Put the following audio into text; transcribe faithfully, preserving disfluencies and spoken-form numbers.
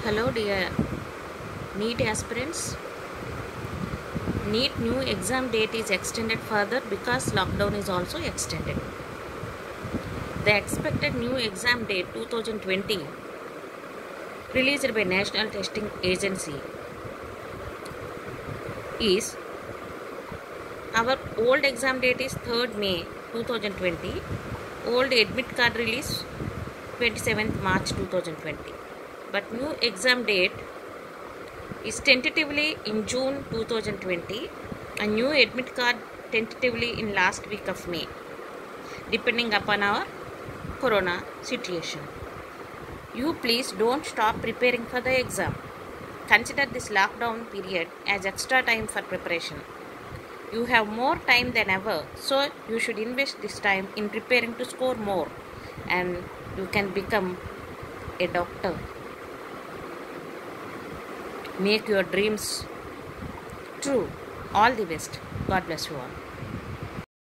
Hello dear NEET aspirants. NEET new exam date is extended further because lockdown is also extended. The expected new exam date two thousand twenty released by National Testing Agency is our old exam date is third May two thousand twenty. Old admit card release twenty-seventh March two thousand twenty. But new exam date is tentatively in June two thousand twenty and new admit card tentatively in last week of May, depending upon our corona situation. You please don't stop preparing for the exam. Consider this lockdown period as extra time for preparation. You have more time than ever, so you should invest this time in preparing to score more and you can become a doctor. Make your dreams true. All the best. God bless you all.